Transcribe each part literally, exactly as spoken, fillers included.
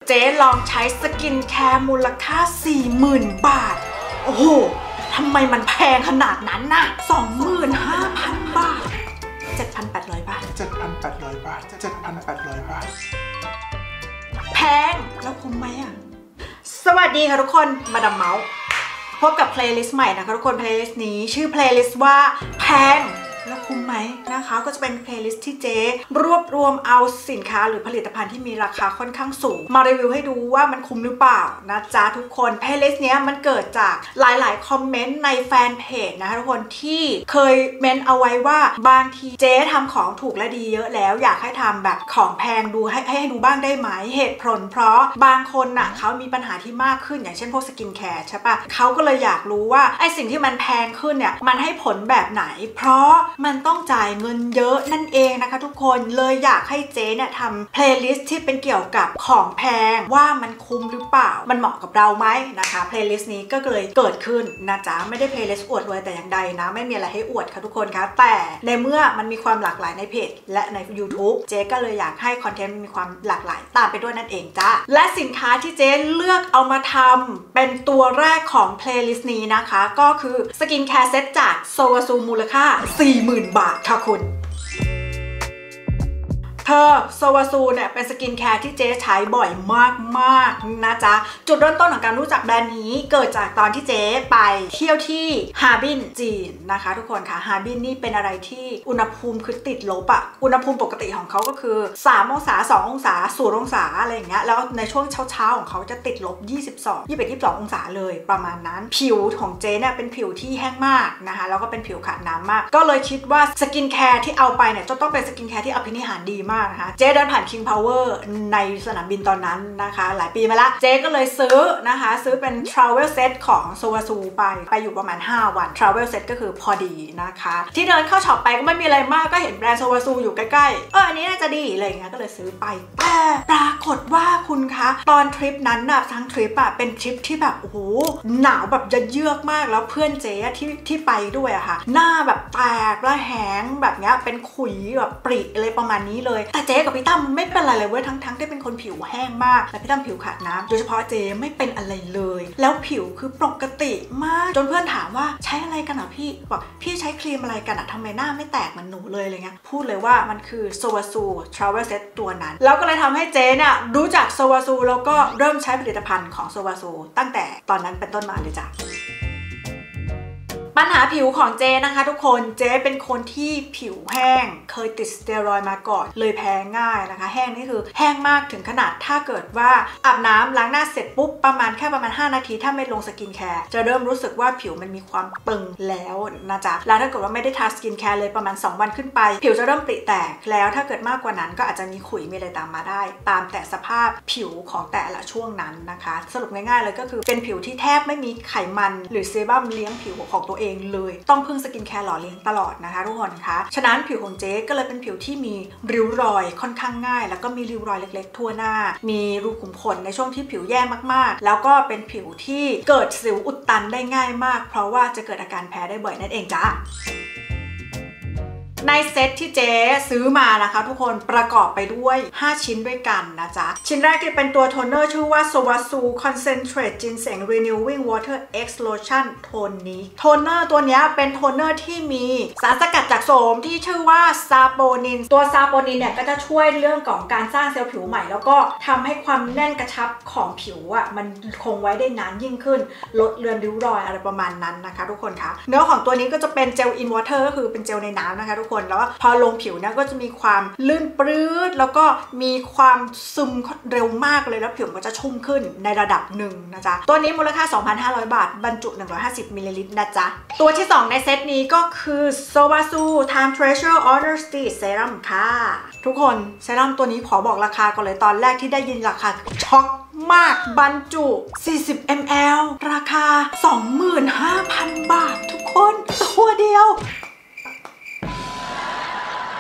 เจ๊ลองใช้สกินแคร์มูลค่า สี่หมื่น บาทโอ้โหทำไมมันแพงขนาดนั้นน่ะ สองหมื่นห้าพัน บาท เจ็ดพันแปดร้อย บาทเจ็ดพันแปดร้อย บาท เจ็ดพันแปดร้อย บาทแพงแล้วคุ้มไหมอ่ะสวัสดีค่ะทุกคนมาดามเมาส์พบกับเพลย์ลิสต์ใหม่นะคะทุกคนเพลย์ลิสต์นี้ชื่อเพลย์ลิสต์ว่าแพงแล้วคุ้มไหมนะคะก็จะเป็นเพลย์ลิสต์ที่เจ๊รวบรวมเอาสินค้าหรือผลิตภัณฑ์ที่มีราคาค่อนข้างสูงมารีวิวให้ดูว่ามันคุ้มหรือเปล่านะจ๊ะทุกคนเพลย์ลิสต์นี้มันเกิดจากหลายๆคอมเมนต์ในแฟนเพจนะคะทุกคนที่เคยเมนเอาไว้ว่าบางทีเจ๊ทำของถูกและดีเยอะแล้วอยากให้ทำแบบของแพงดูให้ให้ดูบ้างได้ไหมเหตุผลเพราะบางคนน่ะเขามีปัญหาที่มากขึ้นอย่างเช่นพวกสกินแคร์ใช่ปะเขาก็เลยอยากรู้ว่าไอสิ่งที่มันแพงขึ้นเนี่ยมันให้ผลแบบไหนเพราะมันต้องจ่ายเงินเยอะนั่นเองนะคะทุกคนเลยอยากให้เจ๊เนี่ยทำเพลย์ลิสต์ที่เป็นเกี่ยวกับของแพงว่ามันคุ้มหรือเปล่ามันเหมาะกับเราไหมนะคะเพลย์ลิสต์นี้ก็เลยเกิดขึ้นนะจ๊ะไม่ได้เพลย์ลิสต์อวดรวยแต่อย่างใดนะไม่มีอะไรให้อวดค่ะทุกคนคะแต่ในเมื่อมันมีความหลากหลายในเพจและใน YouTube เจ๊ก็เลยอยากให้คอนเทนต์มีความหลากหลายตามไปด้วยนั่นเองจ้าและสินค้าที่เจ๊เลือกเอามาทำเป็นตัวแรกของเพลย์ลิสต์นี้นะคะก็คือสกินแคร์เซตจากโซวาซูมูลค่า สี่หมื่น บาทค่ะคุณเธอโซวาซูเนี่ยเป็นสกินแคร์ที่เจ๊ใช้บ่อยมากๆนะจ๊ะจุดเริ่มต้นของการรู้จักแบรนด์นี้เกิดจากตอนที่เจ๊ไปเที่ยวที่ฮาร์บินจีนนะคะทุกคนค่ะฮาร์บินนี่เป็นอะไรที่อุณหภูมิคือติดลบอะอุณหภูมิปกติของเขาก็คือสามองศาสององศาศูนย์องศาอะไรอย่างเงี้ยแล้วในช่วงเช้าๆของเขาจะติดลบยี่สิบสอง ยี่สิบเอ็ด ยี่สิบสององศาเลยประมาณนั้นผิวของเจ๊เนี่ยเป็นผิวที่แห้งมากนะคะแล้วก็เป็นผิวขาดน้ำมากก็เลยคิดว่าสกินแคร์ที่เอาไปเนี่ยจะต้องเป็นสกินแคร์ที่อภินิหารดีมากนะคะเจ๊เดินผ่าน King Power ในสนามบินตอนนั้นนะคะหลายปีมาละเจ๊ก็เลยซื้อนะคะซื้อเป็น Travel Set ของโซวาซูไปไปอยู่ประมาณห้าวัน Travel Set ก็คือพอดีนะคะที่เดินเข้าช็อปไปก็ไม่มีอะไรมากก็เห็นแบรนด์โซวาซูอยู่ใกล้ๆเอออันนี้น่าจะดีอะไรอย่างเงี้ยก็เลยซื้อไปแต่ปรากฏว่าคุณคะตอนทริปนั้นน่ะทั้งทริปอะเป็นทริปที่แบบโอ้โหหนาวแบบจะเยือกมากแล้วเพื่อนเจ๊ที่ที่ไปด้วยอะค่ะหน้าแบบแตกและแห้งแบบเนี้ยเป็นขุยแบบปริอะไรประมาณนี้เลยแต่เจ๊กับพี่ตั้มไม่เป็นอะไรเลยเว้ยทั้งทั้งที่เป็นคนผิวแห้งมากและพี่ตั้มผิวขาดน้ำโดยเฉพาะเจ๊ไม่เป็นอะไรเลยแล้วผิวคือปกติมากจนเพื่อนถามว่าใช้อะไรกันอ่ะพี่บอกพี่ใช้ครีมอะไรกันอ่ะทำไมหน้าไม่แตกเหมือนหนูเลยอะไรเงี้ยพูดเลยว่ามันคือโซวาซู Travel Set ตัวนั้นแล้วก็เลยทำให้เจ๊เนี่ยรู้จักโซวาซูแล้วก็เริ่มใช้ผลิตภัณฑ์ของโซวาซูตั้งแต่ตอนนั้นเป็นต้นมาเลยจ้ะปัญหาผิวของเจนะคะทุกคนเจเป็นคนที่ผิวแห้งเคยติดสเตียรอยด์มาก่อนเลยแพ้ง่ายนะคะแห้งนี่คือแห้งมากถึงขนาดถ้าเกิดว่าอาบน้ำล้างหน้าเสร็จปุ๊บประมาณแค่ประมาณห้านาทีถ้าไม่ลงสกินแคร์จะเริ่มรู้สึกว่าผิวมันมีความตึงแล้วนะจ๊ะแล้วถ้าเกิดว่าไม่ได้ทาสกินแคร์เลยประมาณสองวันขึ้นไปผิวจะเริ่มปริแตกแล้วถ้าเกิดมากกว่านั้นก็อาจจะมีขุยมีอะไรตามมาได้ตามแต่สภาพผิวของแต่ละช่วงนั้นนะคะสรุปง่ายๆเลยก็คือเป็นผิวที่แทบไม่มีไขมันหรือเซรั่มเลี้ยงผิวของตัวเองเลยต้องพึ่งสกินแคร์หล่อเลี้ยงตลอดนะคะทุกคนคะฉะนั้นผิวของเจ๊ก็เลยเป็นผิวที่มีริ้วรอยค่อนข้างง่ายแล้วก็มีริ้วรอยเล็กๆทั่วหน้ามีรูขุมขนในช่วงที่ผิวแย่มากๆแล้วก็เป็นผิวที่เกิดสิวอุดตันได้ง่ายมากเพราะว่าจะเกิดอาการแพ้ได้บ่อยนั่นเองจ้าในเซตที่เจ๊ซื้อมานะคะทุกคนประกอบไปด้วยห้าชิ้นด้วยกันนะจ๊ะชิ้นแรกที่เป็นตัวโทนเนอร์ชื่อว่า Sowasu Concentrate Ginseng Renewing Water X Lotion โทนนี้โทนเนอร์ตัวนี้เป็นโทนเนอร์ที่มีสารสกัดจากโสมที่ชื่อว่าซาโปนินตัวซาโปนินเนี่ยก็จะช่วยเรื่องของการสร้างเซลล์ผิวใหม่แล้วก็ทำให้ความแน่นกระชับของผิวอ่ะมันคงไว้ได้นานยิ่งขึ้นลดเลือนริ้วรอยอะไรประมาณนั้นนะคะทุกคนคะเนื้อของตัวนี้ก็จะเป็นเจลอินวอเตอร์ก็คือเป็นเจลในน้ำนะคะทุกคนแล้วพอลงผิวเนี่ยก็จะมีความลื่นปลื้ดแล้วก็มีความซึมเร็วมากเลยแล้วผิวก็จะชุ่มขึ้นในระดับหนึ่งนะจ๊ะตัวนี้มูลค่า สองพันห้าร้อย บาทบรรจุหนึ่งร้อยห้าสิบมิลลิลิตรนะจ๊ะตัวที่สองในเซตนี้ก็คือ Sowasu Time Treasure Honesty Serum ค่ะทุกคนเซรั่มตัวนี้ขอบอกราคาก่อนเลยตอนแรกที่ได้ยินราคาช็อกมากบรรจุ สี่สิบมิลลิลิตร ราคา สองหมื่นห้าพัน บาททุกคนตัวเดียว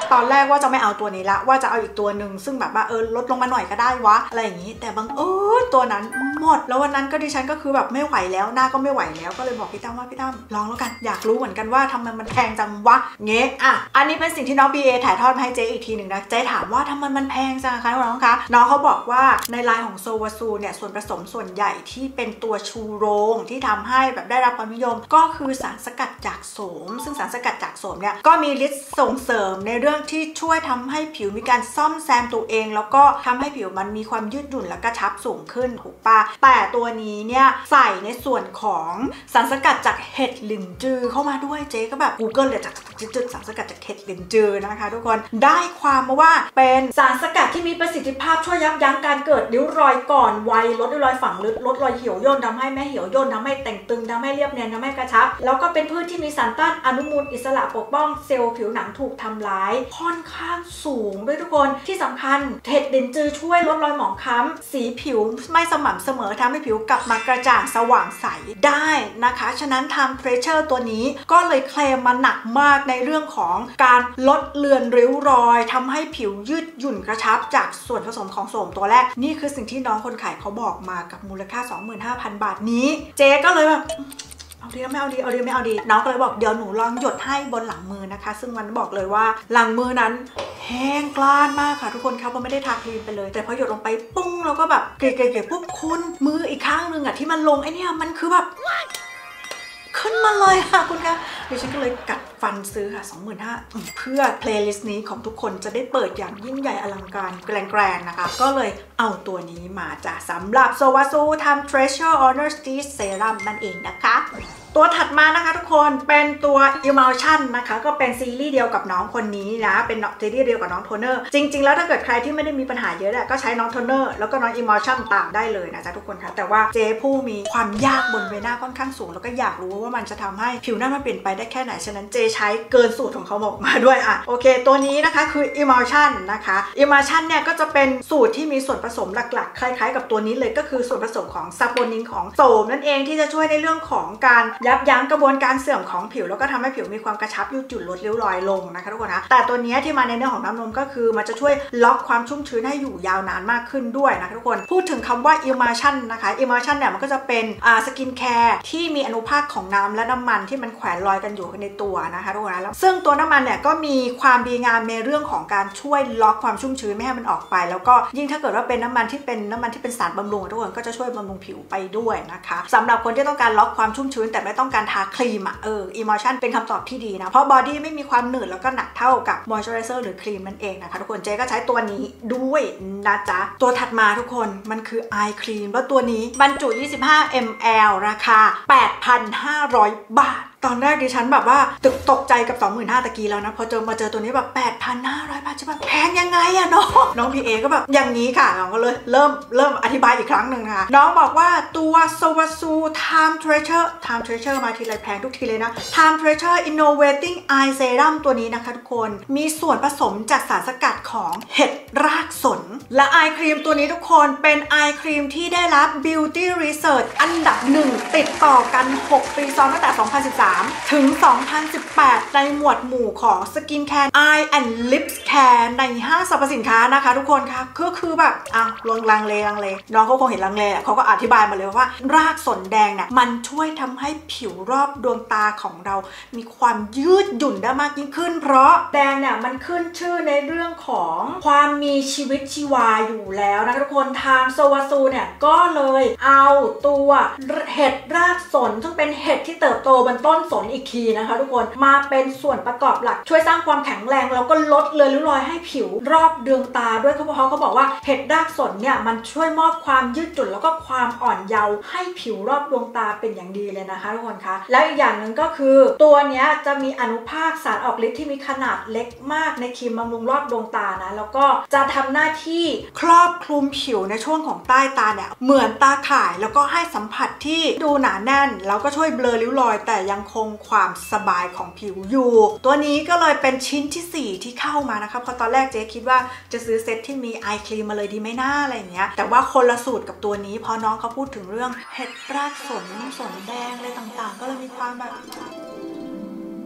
ตอนแรกว่าจะไม่เอาตัวนี้ละว่าจะเอาอีกตัวหนึ่งซึ่งแบบว่าเออลดลงมาหน่อยก็ได้วะอะไรอย่างนี้แต่บังเอิญตัวนั้นหมดแล้ววันนั้นก็ดิฉันก็คือแบบไม่ไหวแล้วหน้าก็ไม่ไหวแล้วก็เลยบอกพี่ตั้มว่าพี่ตั้มลองแล้วกันอยากรู้เหมือนกันว่าทำไมมันแพงจังวะเงี้ยอ่ะอันนี้เป็นสิ่งที่น้อง บี เอ ถ่ายทอดมาให้เจ๊อีกทีหนึ่งนะเจ๊ถามว่าทำไมมันแพงจังคะน้องคะน้องเขาบอกว่าในไลน์ของโซวาซูเนี่ยส่วนผสมส่วนใหญ่ที่เป็นตัวชูโรงที่ทำให้แบบได้รับความนิยมก็คือสารสกัดจากโสมซึ่งสารสกัดจากโสมเนี่ยก็มีฤทธิ์ส่งเสริมในเรื่องที่ช่วยทำให้ผิวมีการซ่อมแซมตัวเองแล้วก็ทำให้ผิวมันมีความยืดหยุ่นและกระชับสูงขึ้นถูกปะแต่ตัวนี้เนี่ยใส่ในส่วนของสารสกัดจากเห็ดหลินจือเข้ามาด้วยเจ๊ก็แบบ Google เลยจากจุดสารสกัดจากเห็ดหลินจือนะคะทุกคนได้ความมาว่าเป็นสารสกัดที่มีประสิทธิภาพช่วยยับยั้งการเกิดริ้วรอยก่อนวัยลดริ้วรอยฝังลึกลดรอยเหี่ยวย่นทำให้ไม่เหี่ยวย่นทำให้แต่งตึงทำให้เรียบเนียนทำให้กระชับแล้วก็เป็นพืชที่มีสารต้านอนุมูลอิสระปกป้องเซลล์ผิวหนังถูกทำร้ายค่อนข้างสูงด้วยทุกคนที่สำคัญเห็ดหลินจือช่วยลดรอยหมองคล้ำสีผิวไม่สม่ำเสมอทำให้ผิวกลับมากระจ่างสว่างใสได้นะคะฉะนั้นทำ Treasure ตัวนี้ก็เลยเคลมมาหนักมากในเรื่องของการลดเลือนริ้วรอยทำให้ผิวยืดหยุ่นกระชับจากส่วนผสมของโสมตัวแรกนี่คือสิ่งที่น้องคนขายเขาบอกมากับมูลค่า สองหมื่นห้าพัน บาทนี้เจ๊ก็เลยแบบเอาดีไม่เอาดีเอาดีไม่เอาดีน้องก็เลยบอกเดี๋ยวหนูลองหยดให้บนหลังมือนะคะซึ่งมันบอกเลยว่าหลังมือนั้นแห้งกร้านมากค่ะทุกคนครับมันไม่ได้ทาครีมไปเลยแต่พอหยดลงไปปุ้งแล้วก็แบบเก๋ๆๆปุ๊บคุณมืออีกข้างนึงอ่ะที่มันลงไอเนี่ยมันคือแบบขึ้นมาเลยค่ะคุณคะดิฉันก็เลยกัดฟันซื้อค่ะ สองหมื่นห้าพัน เพื่อเพลย์ลิสต์นี้ของทุกคนจะได้เปิดอย่างยิ่งใหญ่อลังการแกรนๆนะคะก็เลยเอาตัวนี้มาจ้ะสำหรับโซวาซูทำ Treasure Honor Stitch Serum นั่นเองนะคะตัวถัดมานะคะทุกคนเป็นตัว Emulsion นะคะก็เป็นซีรีส์เดียวกับน้องคนนี้นะเป็นซีรีส์เดียวกับน้องโทนเนอร์จริงๆแล้วถ้าเกิดใครที่ไม่ได้มีปัญหาเยอะแหละก็ใช้น้องโทนเนอร์แล้วก็น้อง Emulsion ต่างได้เลยนะจ๊ะทุกคนค่ะแต่ว่าเจ๊ผู้มีความยากบนใบหน้าค่อนข้างสูงแล้วก็อยากรู้ว่ามันจะทำให้ผิวหน้ามันเปลี่ยนไปได้แค่ไหนฉะนั้นเจ๊ใช้เกินสูตรของเขาบอกมาด้วยอ่ะโอเคตัวนี้นะคะคือ Emulsion นะคะ Emulsion เนี่ยก็จะเป็นสูตรที่มีส่วนผสมหลักๆคล้ายๆกับตัวนี้เลยก็คือส่วนผสมของซาโปนินของโสมนั่นเองที่จะช่วยในเรื่องของการยับยั้งกระบวนการเสื่อมของผิวแล้วก็ทำให้ผิวมีความกระชับยืดหยุ่นลดริ้วรอยลงนะคะทุกคนนะแต่ตัวนี้ที่มาในเนื้อของน้ำนมก็คือมันจะช่วยล็อกความชุ่มชื้นให้อยู่ยาวนานมากขึ้นด้วยนะคะทุกคนพูดถึงคำว่า Emulsion นะคะ Emulsion เนี่ยมันก็จะเป็นอ่าสกินแคร์ที่มีอนุภาคของน้ำและน้ำมันที่มันแขวนลอยกันอยู่ในตัวนะคะทุกคนนะซึ่งตัวน้ำมันเนี่ยก็มีความดีงามในเรื่องของการช่วยล็อกความชุ่มชื้นไม่ให้มันออกไปแล้วก็ยิ่งถ้าเกิดว่าเป็นน้ำมันที่เป็นน้ำมันที่เป็นสารบำรุงทุกคนก็จะช่วยบำรุงผิวไปด้วยนะคะสำหรับคนที่ต้องการล็อกความชุ่มชื้นแต่ไม่ต้องการทาครีมอ่ะเออ Emulsion เป็นคำตอบที่ดีนะเพราะบอดี้ไม่มีความหนืดแล้วก็หนักเท่ากับ Moisturizer หรือครีมนั่นเองนะคะทุกคนเจ๊ก็ใช้ตัวนี้ด้วยนะจ๊ะตัวถัดมาทุกคนมันคือ Eye Cream แล้วตัวนี้บรรจุ ยี่สิบห้ามิลลิลิตร ราคา แปดพันห้าร้อย บาทตอนแรกดิฉันแบบว่าตึกตกใจกับ สองหมื่นห้าพัน ตะกี้แล้วนะพอเจอมาเจอตัวนี้แบบ แปดพันห้าร้อย บาทจะแบบแพงยังไงอะน้องน้องพีเอก็แบบอย่างนี้ค่ะน้องก็เลยเริ่มเริ่มอธิบายอีกครั้งหนึ่งนะคะน้องบอกว่าตัวโซวาซู Time Treasure Time Treasure มาทีไรแพงทุกทีเลยนะ Time Treasure Innovating Eye Serum ตัวนี้นะคะทุกคนมีส่วนผสมจากสารสกัดของเห็ดรากสนและไอครีมตัวนี้ทุกคนเป็นไอครีมที่ได้รับ Beauty Research อันดับหนึ่งติดต่อกันหกปีซ้อนตั้งแต่ สองพันสิบสามถึง สองพันสิบแปด ในหมวดหมู่ของ Skin Care Eye and Lips Care ในห้างสรรพสินค้านะคะทุกคนค่ะก็คือแบบอ้าวลงลังเลลังเลน้องเขาคงเห็นลังเลเขาก็อธิบายมาเลยว่ารากสนแดงเนี่ยมันช่วยทำให้ผิวรอบดวงตาของเรามีความยืดหยุ่นได้มากยิ่งขึ้นเพราะแดงเนี่ยมันขึ้นชื่อในเรื่องของความมีชีวิตชีวาอยู่แล้วนะคะทุกคนทางโซวาซูเนี่ยก็เลยเอาตัวเห็ดรากสนซึ่งเป็นเห็ดที่เติบโตบนต้นสนอีกทีนะคะทุกคนมาเป็นส่วนประกอบหลักช่วยสร้างความแข็งแรงแล้วก็ลดเลือนริ้วรอยให้ผิวรอบดวงตาด้วยเขาเขาบอกว่าเห็ดรากสนเนี่ยมันช่วยมอบความยืดหยุ่นแล้วก็ความอ่อนเยาว์ให้ผิวรอบดวงตาเป็นอย่างดีเลยนะคะทุกคนคะแล้วอีกอย่างหนึ่งก็คือตัวเนี้ยจะมีอนุภาคสารออกฤทธิ์ที่มีขนาดเล็กมากในครีมบำรุงรอบดวงตานะแล้วก็จะทำหน้าที่ครอบคลุมผิวในช่วงของใต้ตาเนี่ยเหมือนตาข่ายแล้วก็ให้สัมผัสที่ดูหนาแน่นแล้วก็ช่วยเบลอริ้วรอยแต่ยังคงความสบายของผิวอยู่ตัวนี้ก็เลยเป็นชิ้นที่สี่ที่เข้ามานะคะเพราะตอนแรกเจ๊คิดว่าจะซื้อเซตที่มีไอครีมมาเลยดีไหมน่าอะไรอย่างเงี้ยแต่ว่าคนละสูตรกับตัวนี้พอน้องเขาพูดถึงเรื่องเห็ดรากสนสนแดงอะไรต่างๆก็เลยมีความแบบ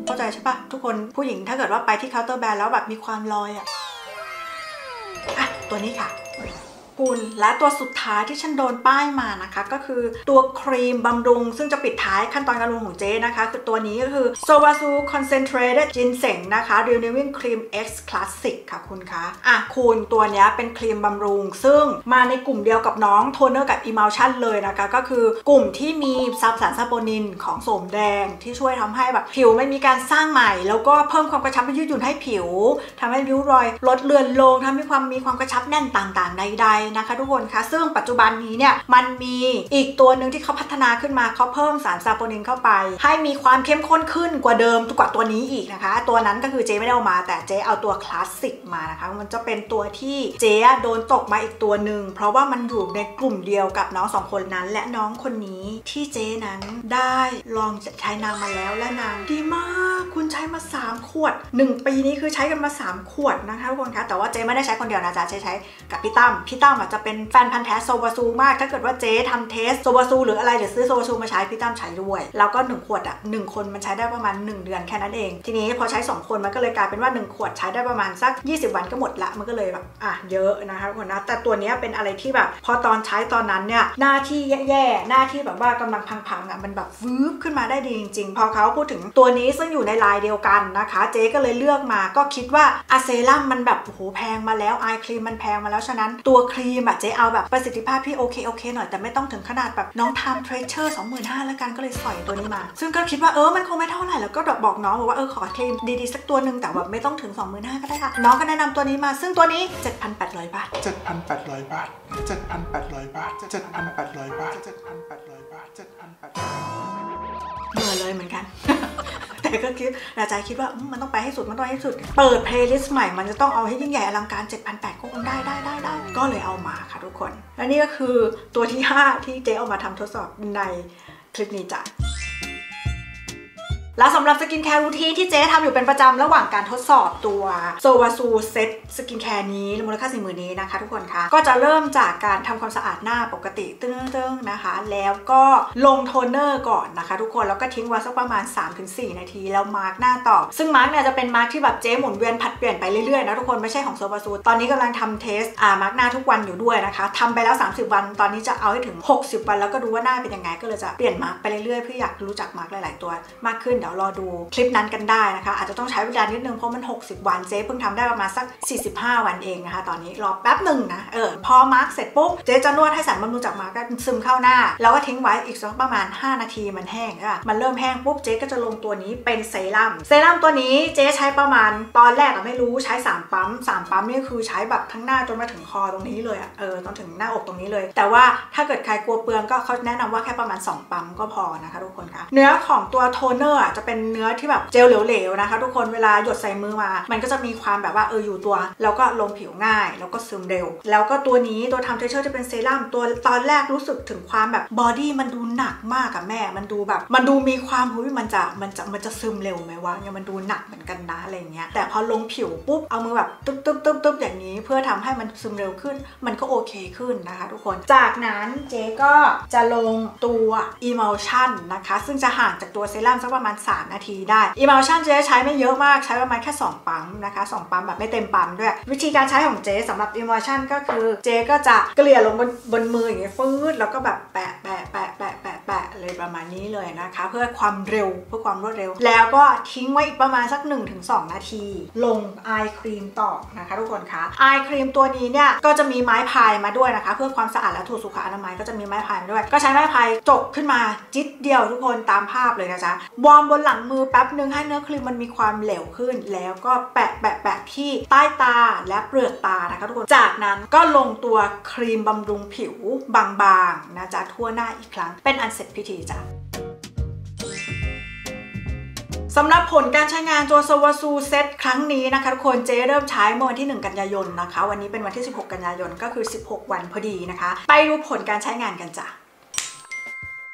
เข้าใจใช่ปะทุกคนผู้หญิงถ้าเกิดว่าไปที่เคาน์เตอร์แบรนด์แล้วแบบมีความลอยอะอ่ะตัวนี้ค่ะคุณและตัวสุดท้ายที่ฉันโดนป้ายมานะคะก็คือตัวครีมบำรุงซึ่งจะปิดท้ายขั้นตอนการบำรุงของเจ๊นะคะคือตัวนี้ก็คือ Sowasu Concentrated Ginseng นะคะ Renewing Cream X Classic ค่ะคุณคะอ่ะคุณตัวนี้เป็นครีมบำรุงซึ่งมาในกลุ่มเดียวกับน้องโทนเนอร์กับ Emulsion เลยนะคะก็คือกลุ่มที่มีสารซาโปนินของโสมแดงที่ช่วยทำให้แบบผิวไม่มีการสร้างใหม่แล้วก็เพิ่มความกระชับและยืดหยุ่นให้ผิวทำให้ริ้วรอยลดเลือนลงทำให้ความมีความกระชับแน่นต่างๆใดๆนะคะทุกคนคะซึ่งปัจจุบันนี้เนี่ยมันมีอีกตัวหนึ่งที่เขาพัฒนาขึ้นมาเขาเพิ่มสารซาโปนินเข้าไปให้มีความเข้มข้นขึ้นกว่าเดิมกว่าตัวนี้อีกนะคะตัวนั้นก็คือเจ๊ไม่ได้เอามาแต่เจ๊เอาตัวคลาสสิกมานะคะมันจะเป็นตัวที่เจ๊โดนตกมาอีกตัวหนึ่งเพราะว่ามันอยู่ในกลุ่มเดียวกับน้องสองคนนั้นและน้องคนนี้ที่เจ๊นั้นได้ลองใช้นางมาแล้วและนางดีมากคุณใช้มาสามขวดหนึ่งปีนี้คือใช้กันมาสามขวดนะคะทุกคนคะแต่ว่าเจ๊ไม่ได้ใช้คนเดียวนะจ๊ะเจ๊ใช้กับพี่ตั้มพี่ตั้มอาจจะเป็นแฟนพันธุ์แท้โซวาซูมากถ้าเกิดว่าเจ๊ทำเทสโซวาซูหรืออะไรเดี๋ยวซื้อโซวาซูมาใช้พี่ตั้มใช้ด้วยแล้วก็หนึ่งขวดอ่ะหนึ่งคนมันใช้ได้ประมาณหนึ่งเดือนแค่นั้นเองทีนี้พอใช้สองคนมันก็เลยกลายเป็นว่าหนึ่งขวดใช้ได้ประมาณสักยี่สิบวันก็หมดละมันก็เลยแบบอ่ะเยอะนะคะทุกคนนะแต่ตัวนี้เป็นอะไรที่แบบพอตอนใช้ตอนนั้นเนี่ยหน้าที่แย่ๆหน้าที่แบบว่ากำลังพังๆอ่ะมันแบบวืบขึ้นมาได้ดีจริงๆพอเขาพูดถึงตัวนี้ซึ่งอยู่ในลายเดียวกันนะคะเจ๊ก็เลยเลือกมาก็คิดว่าอะเซรั่มมันแบบโอ้โหแพงมาแล้วไอครีมมันแพงมาแล้วฉะนั้นตัวครีมอ่ะเจ๊เอาแบบประสิทธิภาพที่โอเคโอเคหน่อยแต่ไม่ต้องถึงขนาดแบบน้องไทม์เทรเชอร์ สองหมื่นห้าพัน แล้วกันก็เลยสอยตัวนี้มาซึ่งก็คิดว่าเออมันคงไม่เท่าไหร่แล้วก็บอกน้องบอกว่าเออขอครีมดีๆสักตัวหนึ่งแต่ว่าไม่ต้องถึง สองหมื่นห้าพัน ก็ได้ค่ะน้องก็แนะนำตัวนี้มาซึ่งตัวนี้ เจ็ดพันแปดร้อย บาทเจ็ดพันแปดร้อย บาท เจ็ดพันแปดร้อย บาท เจ็ดพันแปดร้อย บาท เจ็ดพันแปดร้อย บาท เจ็ดพันแปดร้อยเหนื่อยเลยเหมือนกัน แต่ก็คิดแต่ใจคิดว่ามันต้องไปให้สุดมันต้องให้สุดเปิดเพลย์ลิสต์ใหม่มันจะต้องเอาให้ยิ่งใหญ่อลังการ เจ็ดพันแปดร้อย ก็คงได้ได้ได้ได้ก็เลยเอามาค่ะทุกคนและนี่ก็คือตัวที่ห้าที่เจ๊เอามาทำทดสอบในคลิปนี้จ้ะและสำหรับสกินแคร์รูทีนที่เจ๊ทำอยู่เป็นประจำระหว่างการทดสอบตัวโซวาซูเซตสกินแคร์นี้มูลค่าสี่หมื่นนี้นะคะทุกคนคะก็จะเริ่มจากการทำความสะอาดหน้าปกติตึ้งๆนะคะแล้วก็ลงโทนเนอร์ก่อนนะคะทุกคนแล้วก็ทิ้งไว้สักประมาณ สามถึงสี่ นาทีแล้วมาร์กหน้าต่อซึ่งมาร์กเนี่ยจะเป็นมาร์กที่แบบเจ๊หมุนเวียนผัดเปลี่ยนไปเรื่อยๆนะทุกคนไม่ใช่ของโซวาซูตอนนี้กำลังทำเทสอ่ามาร์กหน้าทุกวันอยู่ด้วยนะคะทำไปแล้วสามสิบวันตอนนี้จะเอาให้ถึงหกสิบวันแล้วก็ดูว่าหน้าเป็นยังไงก็เลยจะเปลี่ยนมาร์กไปเรื่อยๆเพื่ออยากรู้จักมาร์กหลายๆตัวมากขึ้นเดี๋ยวรอดูคลิปนั้นกันได้นะคะอาจจะต้องใช้เวลานิดนึงเพราะมันหกสิบวันเจ๊เพิ่งทำได้ประมาณสักสี่สิบห้าวันเองนะคะตอนนี้รอแป๊บหนึ่งนะเออพอมาร์กเสร็จปุ๊บเจ๊จะนวดให้สารบำรุงจากมาร์กซึมเข้าหน้าแล้วก็ทิ้งไว้อีกสักประมาณห้านาทีมันแห้งอ่ะมันเริ่มแห้งปุ๊บเจ๊ก็จะลงตัวนี้เป็นเซรั่มเซรั่มตัวนี้เจ๊ใช้ประมาณตอนแรกอะไม่รู้ใช้สามปั๊มสามปั๊มนี่คือใช้แบบทั้งหน้าจนมาถึงคอตรงนี้เลยอะเออจนถึงหน้าอกตรงนี้เลยแต่ว่าถ้าเกิดใครกลัวเปลืองก็เขาแนะนำว่าแค่ประมาณสองปั๊มก็พอนะคะทุกคนคะเนื้อของตัวโทนเนอร์จะเป็นเนื้อที่แบบเจลเหลวๆนะคะทุกคนเวลาหยดใส่มือมามันก็จะมีความแบบว่าเอออยู่ตัวแล้วก็ลงผิวง่ายแล้วก็ซึมเร็วแล้วก็ตัวนี้ตัวทำเทเชอร์จะเป็นเซรั่มตัวตอนแรกรู้สึกถึงความแบบบอดี้มันดูหนักมากอะแม่มันดูแบบมันดูมีความหุ้ยมันจะมันจะมันจะซึมเร็วไหมวะเนี่ยมันดูหนักเหมือนกันนะอะไรเงี้ยแต่พอลงผิวปุ๊บเอามือแบบตึ๊บตึ๊บตึ๊บตึ๊บอย่างนี้เพื่อทำให้มันซึมเร็วขึ้นมันก็โอเคขึ้นนะคะทุกคนจากนั้นเจ๊ก็จะลงตัว Emulsion นะคะซึ่งจะห่างจากตัวเซรั่มสักประมาณสามนาทีได้ Emulsion เจ๊ใช้ไม่เยอะมากใช้ประมาณแค่สองปั๊มนะคะสองปั๊มแบบไม่เต็มปั๊มด้วยวิธีการใช้ของเจ๊สำหรับ Emulsion ก็คือเจ๊ก็จะเกลี่ยลงบนบนมืออย่างเงี้ยฟืดแล้วก็แบบแปะแปะแปะแปะแปะแปะเลยประมาณนี้เลยนะคะเพื่อความเร็วเพื่อความรวดเร็วแล้วก็ทิ้งไว้อีกประมาณสัก หนึ่งถึงสอง นาทีลงไอครีมต่อนะคะทุกคนคะไอครีมตัวนี้เนี่ยก็จะมีไม้พายมาด้วยนะคะเพื่อความสะอาดและถูกสุขอนามัยก็จะมีไม้พายมาด้วยก็ใช้ไม้พายจกขึ้นมาจิ๊ดเดียวทุกคนตามภาพเลยนะจ๊ะวอร์มบนหลังมือแป๊บนึงให้เนื้อครีมมันมีความเหลวขึ้นแล้วก็แปะแปะแปะที่ใต้ตาและเปลือกตานะคะทุกคนจากนั้นก็ลงตัวครีมบำรุงผิวบางๆนะจ๊ะทั่วหน้าอีกครั้งเป็นอันเสร็จพิธีจ้ะสำหรับผลการใช้งานตัวโซวาซูเซตครั้งนี้นะคะทุกคนเจ๊เริ่มใช้เมื่อวันที่หนึ่งกันยายนนะคะวันนี้เป็นวันที่สิบหกกันยายนก็คือสิบหกวันพอดีนะคะไปดูผลการใช้งานกันจ้ะ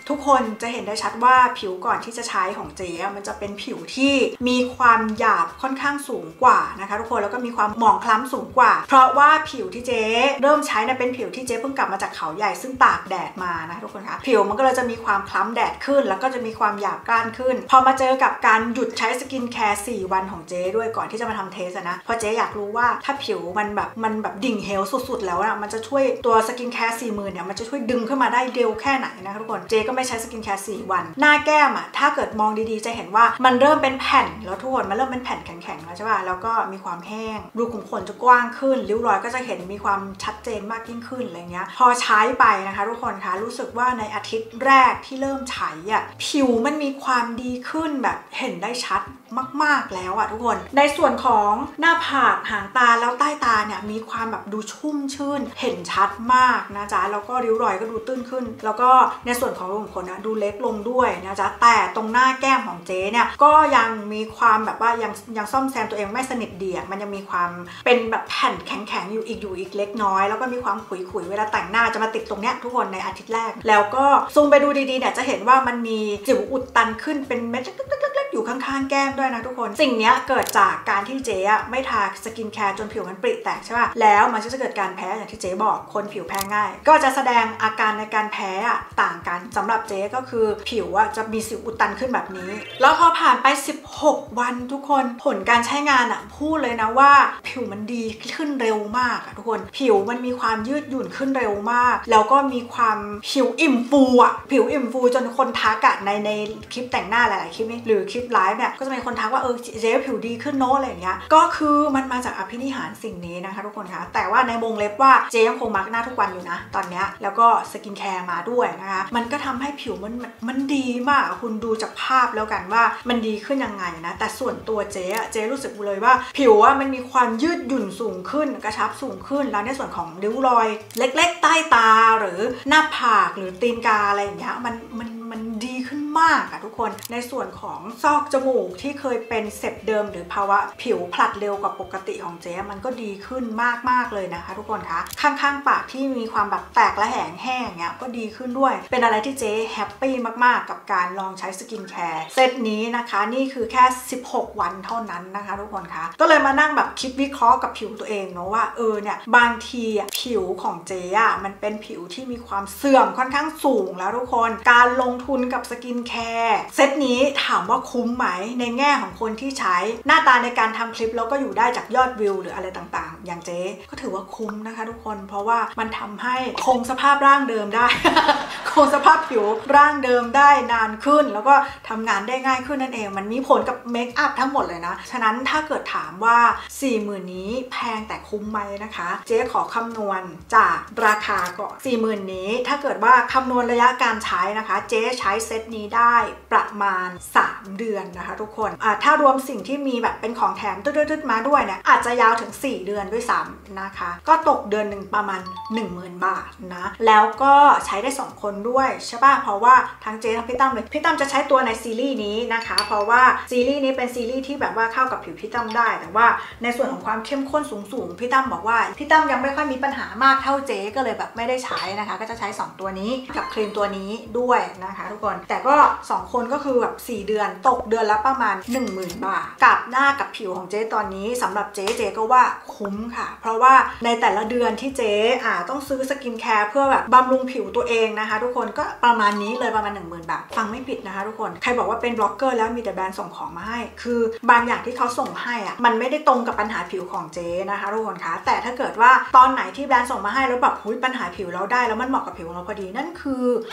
ทุกคนจะเห็นได้ชัดว่าผิวก่อนที่จะใช้ของเจ๊มันจะเป็นผิวที่มีความหยาบค่อนข้างสูงกว่านะคะทุกคนแล้วก็มีความหมองคล้ำสูงกว่าเพราะว่าผิวที่เจ๊เริ่มใช้เนี่ยเป็นผิวที่เจ๊เพิ่งกลับมาจากเขาใหญ่ซึ่งตากแดดมานะทุกคนคะผิวมันก็เลยจะมีความคล้ำแดดขึ้นแล้วก็จะมีความหยาบกร้านขึ้นพอมาเจอกับการหยุดใช้สกินแคร์สี่วันของเจ๊ด้วยก่อนที่จะมาทำเทสนะเพราะเจ๊อยากรู้ว่าถ้าผิวมันแบบมันแบบดิ่งเหวสุดๆแล้วนะมันจะช่วยตัวสกินแคร์สี่หมื่นเนี่ยมันจะช่วยดึงขึ้นมาได้เร็วแค่ไหนนะคะทุกคนเจ๊ก็ไม่ใช้สกินแคร์สี่วันหน้าแก้มอ่ะถ้าเกิดมองดีๆจะเห็นว่ามันเริ่มเป็นแผ่นแล้วทุกคนมันเริ่มเป็นแผ่นแข็งๆแล้วใช่ป่ะแล้วก็มีความแห้งรูขุมขนจะกว้างขึ้นริ้วรอยก็จะเห็นมีความชัดเจนมากยิ่งขึ้นอะไรเงี้ยพอใช้ไปนะคะทุกคนคะรู้สึกว่าในอาทิตย์แรกที่เริ่มใช้อ่ะผิวมันมีความดีขึ้นแบบเห็นได้ชัดมากๆแล้วอ่ะทุกคนในส่วนของหน้าผากหางตาแล้วใต้ตาเนี่ยมีความแบบดูชุ่มชื่นเห็นชัดมากนะจ๊ะแล้วก็ริ้วรอยก็ดูตื้นขึ้นแล้วก็ในส่วนของรูขุมขนนะดูเล็กลงด้วยนะจ๊ะแต่ตรงหน้าแก้มของเจ๊เนี่ยก็ยังมีความแบบว่ายังยังซ่อมแซมตัวเองไม่สนิทดีมันยังมีความเป็นแบบแผ่นแข็งๆอยู่อีกอยู่อีกเล็กน้อยแล้วก็มีความขุยๆเวลาแต่งหน้าจะมาติดตรงเนี้ยทุกคนในอาทิตย์แรกแล้วก็ซูมไปดูดีๆเนี่ยจะเห็นว่ามันมีสิวอุดตันขึ้นเป็นเม็ดเล็กๆอยู่ข้างๆแก้มด้วยนะทุกคนสิ่งนี้เกิดจากการที่เจ๊ไม่ทาสกินแคร์จนผิวมันปริแตกใช่ป่ะแล้วมันก็จะเกิดการแพ้อย่างที่เจ๊บอกคนผิวแพ้ง่ายก็จะแสดงอาการในการแพ้ต่างกันสำหรับเจ๊ก็คือผิวจะมีสิวอุดตันขึ้นแบบนี้แล้วพอผ่านไปสิบหกวันทุกคนผลการใช้งานอ่ะพูดเลยนะว่าผิวมันดีขึ้นเร็วมากอ่ะทุกคนผิวมันมีความยืดหยุ่นขึ้นเร็วมากแล้วก็มีความผิวอิ่มฟูอ่ะผิวอิ่มฟูจนคนทักอ่ะในในคลิปแต่งหน้าหลายๆคลิปนี้หรือคลิปไลฟ์เนี่ยก็จะมีคนทักว่าเออเจ๊ผิวดีขึ้นโน้อะไรอย่างเงี้ยก็คือมันมาจากอภินิหารสิ่งนี้นะคะทุกคนคะแต่ว่าในวงเล็บว่าเจ๊ยังคงมาร์กหน้าทุกวันอยู่นะตอนเนี้ยแล้วก็สกินแคร์มาด้วยนะคะมันก็ทำให้ผิวมันมันดีมากคุณดูจากภาพแล้วกันว่ามันดีขึ้นยังไงนะแต่ส่วนตัวเจ๊อะเจ๊รู้สึกเลยว่าผิวอะมันมีความยืดหยุ่นสูงขึ้นกระชับสูงขึ้นแล้วในส่วนของริ้วรอยเล็กๆใต้ตาหรือหน้าผากหรือตีนกาอะไรอย่างเงี้ยมันมันมันดีขึ้นมากอะทุกคนในส่วนของซอกจมูกที่เคยเป็นเสพเดิมหรือภาวะผิวผลัดเร็วกว่าปกติของเจ๊มันก็ดีขึ้นมากๆเลยนะคะทุกคนคะข้างๆปากที่มีความแบบแตกและแห้งแห้งเงี้ยก็ดีขึ้นด้วยเป็นอะไรที่เจ๊แฮปปี้มากๆกับการลองใช้สกินแคร์เซตนี้นะคะนี่คือแค่สิบหกวันเท่านั้นนะคะทุกคนคะก็เลยมานั่งแบบคิดวิเคราะห์กับผิวตัวเองเนาะว่าเออเนี่ยบางทีผิวของเจ๊อะมันเป็นผิวที่มีความเสื่อมค่อนข้างสูงแล้วทุกคนการลงทุนกับสกินแคร์เซตนี้ถามว่าคุ้มไหมในแง่ของคนที่ใช้หน้าตาในการทำคลิปแล้วก็อยู่ได้จากยอดวิวหรืออะไรต่างๆอย่างเจ๊ก็ถือว่าคุ้มนะคะทุกคนเพราะว่ามันทำให้คงสภาพร่างเดิมได้ คงสภาพผิวร่างเดิมได้นานขึ้นแล้วก็ทำงานได้ง่ายขึ้นนั่นเองมันมีผลกับเมคอัพทั้งหมดเลยนะฉะนั้นถ้าเกิดถามว่า สี่หมื่น นี้แพงแต่คุ้มไหมนะคะเจ๊ขอคำนวณจากราคาก่อน สี่หมื่น นี้ถ้าเกิดว่าคำนวณระยะการใช้นะคะเจ๊ใช้เซตนี้ได้ประมาณสามเดือนนะคะทุกคนอ่าถ้ารวมสิ่งที่มีแบบเป็นของแถมตืดๆมาด้วยเนี่ยอาจจะยาวถึงสี่เดือนด้วยซ้ำนะคะก็ตกเดือนหนึ่งประมาณ หนึ่งหมื่น บาทนะแล้วก็ใช้ได้สองคนด้วยใช่ป่ะเพราะว่าทั้งเจ๊ทั้งพี่ตั้มเลยพี่ตั้มจะใช้ตัวในซีรีส์นี้นะคะเพราะว่าซีรีส์นี้เป็นซีรีส์ที่แบบว่าเข้ากับผิวพี่ตั้มได้แต่ว่าในส่วนของความเข้มข้นสูงๆพี่ตั้มบอกว่าพี่ตั้มยังไม่ค่อยมีปัญหามากเท่าเจ๊ก็เลยแบบไม่ได้ใช้นะคะก็จะใช้สองตัวนี้กับครีมตัวนี้ด้วยนะคะทุกคนแต่ก็สองคนก็คือแบบสี่เดือนตกเดือนละประมาณ หนึ่งหมื่น บาทกับหน้ากับผิวของเจ๊ตอนนี้สำหรับเจ๊เจ๊ก็ว่าคุ้มค่ะเพราะว่าในแต่ละเดือนที่เจ๊อ่าต้องซื้อสกินแคร์เพื่อแบบบำรุงผิวตัวเองนะคะทุกคนก็ประมาณนี้เลยประมาณ หนึ่งหมื่น บาทฟังไม่ผิดนะคะทุกคนใครบอกว่าเป็นบล็อกเกอร์แล้วมีแต่แบรนด์ส่งของมาให้คือบางอย่างที่เขาส่งให้อ่ะมันไม่ได้ตรงกับปัญหาผิวของเจ๊นะคะทุกคนคะแต่ถ้าเกิดว่าตอนไหนที่แบรนด์ส่งมาให้แล้วแบบหุ้ยปัญหาผิวเราได้แล้วมันเหมาะกับผิวของเราพอดีนั่นคือ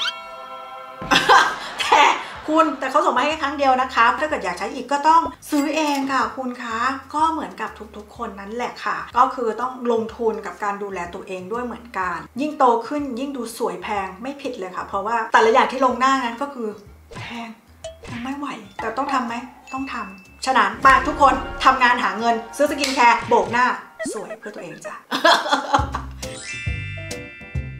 แต่คุณแต่เขาส่งมาให้แค่ครั้งเดียวนะคะถ้าเกิดอยากใช้อีกก็ต้องซื้อเองค่ะคุณคะก็เหมือนกับทุกๆคนนั้นแหละค่ะก็คือต้องลงทุนกับการดูแลตัวเองด้วยเหมือนกันยิ่งโตขึ้นยิ่งดูสวยแพงไม่ผิดเลยค่ะเพราะว่าแต่ละอย่างที่ลงหน้านั้นก็คือแพงไม่ไหวแต่ต้องทำไหมต้องทำฉะนั้นมาทุกคนทำงานหาเงินซื้อสกินแคร์โบกหน้าสวยเพื่อตัวเองจ้ะ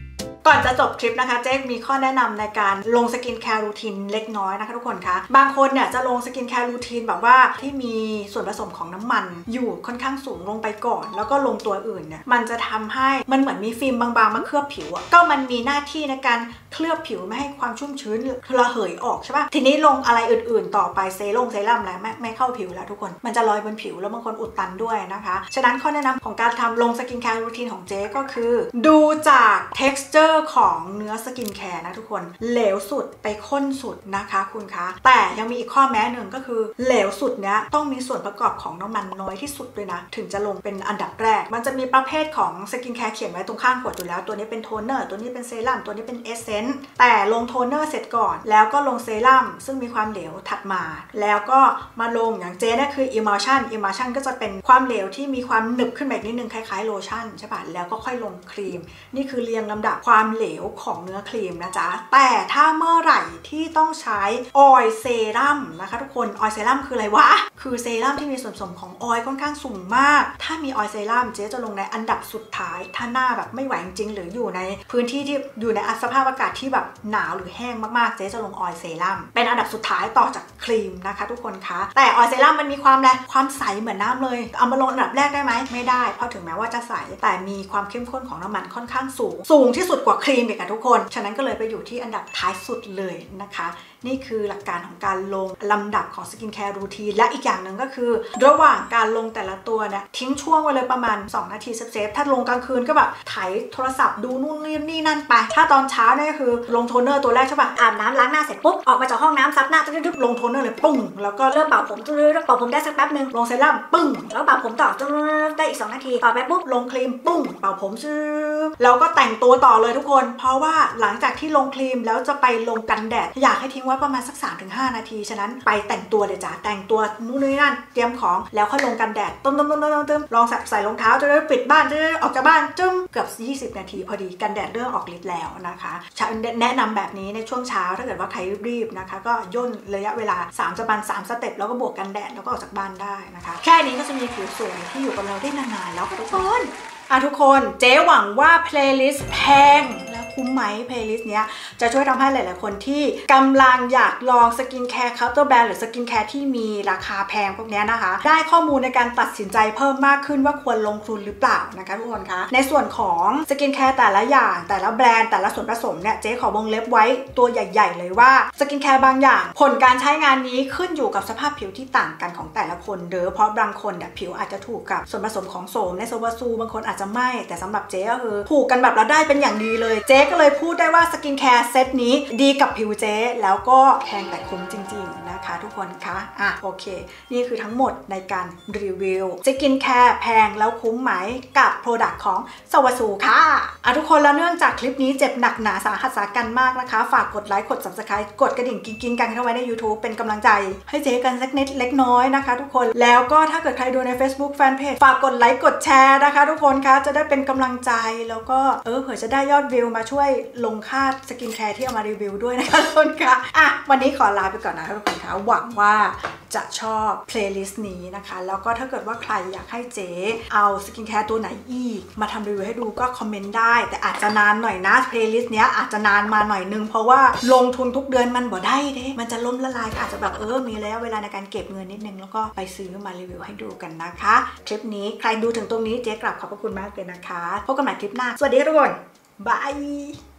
ก่อนจะจบคลิปนะคะเจ๊มีข้อแนะนำในการลงสกินแคร์รูทีนเล็กน้อยนะคะทุกคนคะบางคนเนี่ยจะลงสกินแคร์รูทีนแบบว่าที่มีส่วนผสมของน้ำมันอยู่ค่อนข้างสูงลงไปก่อนแล้วก็ลงตัวอื่นเนี่ยมันจะทำให้มันเหมือนมีฟิล์มบางๆมาเคลือบผิวอะก็มันมีหน้าที่ในการเคลือบผิวไม่ให้ความชุ่มชื้นระเหยออกใช่ปะทีนี้ลงอะไรอื่นๆต่อไปเซรั่มเซรั่มอะไรไม่ไม่เข้าผิวแล้วทุกคนมันจะลอยบนผิวแล้วบางคนอุดตันด้วยนะคะฉะนั้นข้อแนะนำของการทำลงสกินแคร์รูทีนของเจ๊ก็คือดูจาก texture ของเนื้อสกินแคร์นะทุกคนเหลวสุดไปข้นสุดนะคะคุณคะแต่ยังมีอีกข้อแม้หนึ่งก็คือเหลวสุดเนี้ยต้องมีส่วนประกอบของน้ำมันน้อยที่สุดด้วยนะถึงจะลงเป็นอันดับแรกมันจะมีประเภทของสกินแคร์เขียนไว้ตรงข้างขวดอยู่แล้วตัวนี้เป็นโทนเนอร์ตัวนี้เป็นเซรั่มตัวนี้เป็นเอเซนต์แต่ลงโทนเนอร์เสร็จก่อนแล้วก็ลงเซรั่มซึ่งมีความเหลวถัดมาแล้วก็มาลงอย่างเจ๊เนี่ยคือ emulsion emulsion ก็จะเป็นความเหลวที่มีความหนึบขึ้นแบบนิดนึงคล้ายๆโลชั่นใช่ป่ะแล้วก็ค่อยลงครีมนี่คือเรียงลำดับความเหลวของเนื้อครีมนะจ๊ะแต่ถ้าเมื่อไหร่ที่ต้องใช้ออยล์เซรั่มนะคะทุกคนออยล์เซรั่มคืออะไรวะคือเซรั่มที่มีส่วนผสมของออยล์ค่อนข้างสูงมากถ้ามีออยล์เซรั่มเจ๊จะลงในอันดับสุดท้ายถ้าหน้าแบบไม่ไหวจริงหรืออยู่ในพื้นที่ที่อยู่ในสภาพอากาศที่แบบหนาวหรือแห้งมากๆเจ๊จะลงออยล์เซรั่มเป็นอันดับสุดท้ายต่อจากครีมนะคะทุกคนคะแต่ออยล์เซรั่มมันมีความแรงความใสเหมือนน้ำเลยเอามาลงอันดับแรกได้ไหมไม่ได้เพราะถึงแม้ว่าจะใสแต่มีความเข้มข้นของน้ำมันค่อนข้างสูงสูงที่สุดกว่าครีมอีกค่ะทุกคนฉะนั้นก็เลยไปอยู่ที่อันดับท้ายสุดเลยนะคะนี่คือหลักการของการลงลำดับของสกินแคร์รูทีนและอีกอย่างหนึ่งก็คือระหว่างการลงแต่ละตัวเนี่ยทิ้งช่วงไว้เลยประมาณสองนาทีเซฟๆถ้าลงกลางคืนก็แบบไถโทรศัพท์ดูนู่นนี่นี่นั่นไปถ้าตอนเช้าเนี่ยคือลงโทนเนอร์ตัวแรกใช่ป่ะอาบน้ำล้างหน้าเสร็จปุ๊บออกมาจากห้องน้ำซับหน้าตึ๊ดๆลงโทนเนอร์เลยปุ้งแล้วก็เริ่มเป่าผมตึ๊ดๆเป่าผมได้สักแป๊บนึงลงเซรั่มปึ้งแล้วเป่าผมต่อได้อีกสองนาทีต่อไปปุ๊บลงครีมปุ้งเป่าผมซึบแล้วก็แต่งตัวต่อเลยทุกคนเพราะว่าหลังจากที่ลงครีมแล้วจะไปลงกันแดดอยากให้ทิ้งไว้ประมาณสัก สามถึงห้า นาทีฉะนั้นไปแต่งตัวเลยจ้ะแต่งตัวนู่นนี่นั่นเตรียมของแล้วค่อยลงกันแดดต้มต้มต้มต้มต้มลองใส่รองเท้าจะได้ปิดบ้านจะได้ออกจากบ้านจึ้งเกือบยี่สิบนาทีพอดีกันแดดเริ่มออกฤทธิ์แล้วนะคะแนะนำแบบนี้ในช่วงเช้าถ้าเกิดว่าใครรีบนะคะก็ย่นระยะเวลาสามประมาณสามสเต็ปแล้วก็บวกกันแดดแล้วก็ออกจากบ้านได้นะคะแค่นี้ก็จะมีผิวสวยที่อยู่กับเราได้นานๆแล้วทุกคนอ่ะทุกคนเจ๊หวังว่าเพลย์ลิสต์แพงแล้วคุ้มไหมเพลย์ลิสต์เนี้ยจะช่วยทำให้หลายๆคนที่กำลังอยากลองสกินแคร์เคาน์เตอร์แบรนด์หรือสกินแคร์ที่มีราคาแพงพวกนี้นะคะได้ข้อมูลในการตัดสินใจเพิ่มมากขึ้นว่าควรลงทุนหรือเปล่านะคะทุกคนคะในส่วนของสกินแคร์แต่ละอย่างแต่ละแบรนด์แต่ละส่วนผสมเนี่ยเจ๊ขอวงเล็บไว้ตัวใหญ่ๆเลยว่าสกินแคร์บางอย่างผลการใช้งานนี้ขึ้นอยู่กับสภาพผิวที่ต่างกันของแต่ละคนเด้อเพราะบางคนเนี่ยผิวอาจจะถูกกับส่วนผสมของโสมในโซวาซูบางคนอาจจะไม่แต่สำหรับเจ๊ก็คือถูกกันแบบเราได้เป็นอย่างดีเลยเจ๊ก็เลยพูดได้ว่าสกินแคร์เซตนี้ดีกับผิวเจ๊แล้วก็แพงแต่คุ้มจริงๆนะคะทุกคนคะอ่ะโอเคนี่คือทั้งหมดในการรีวิวสกินแคร์แพงแล้วคุ้มไหมกับโปรดักต์ของโซวาซูค่ะอ่ะทุกคนแล้วเนื่องจากคลิปนี้เจ็บหนักหนาสาหัสสากันมากนะคะฝากกดไลค์กด ซับสไครบ์ กดกระดิ่งกิ๊งๆกันเข้าไว้ใน ยูทูบ เป็นกำลังใจให้เจ๊กันสักนิดเล็กน้อยนะคะทุกคนแล้วก็ถ้าเกิดใครดูใน Facebook Fanpage ฝากกดไลค์กดแชร์นะคะทุกคนคะจะได้เป็นกำลังใจแล้วก็เออเผื่อจะได้ยอดวิวมาช่วยลงค่าสกินแคร์ที่เอามารีวิวด้วยนะคะทุกคนคะอ่ะวันนี้ขอลาไปก่อนนะคะทุกคนคะหวังว่าจะชอบเพลย์ลิสต์นี้นะคะแล้วก็ถ้าเกิดว่าใครอยากให้เจ๊เอาสกินแคร์ตัวไหนอีกมาทำรีวิวให้ดูก็คอมเมนต์ได้แต่อาจจะนานหน่อยนะเพลย์ลิสต์เนี้ยอาจจะนานมาหน่อยนึงเพราะว่าลงทุนทุกเดือนมันบ่ได้เด้มันจะล้มละลายอาจจะแบบเออมีระยะเวลาในการเก็บเงินนิดนึงแล้วก็ไปซื้อมารีวิวให้ดูกันนะคะคลิปนี้ใครดูถึงตรงนี้เจ๊กลับขอบพระคุณมากเลยนะคะพบกันใหม่คลิปหน้าสวัสดีทุกคนบาย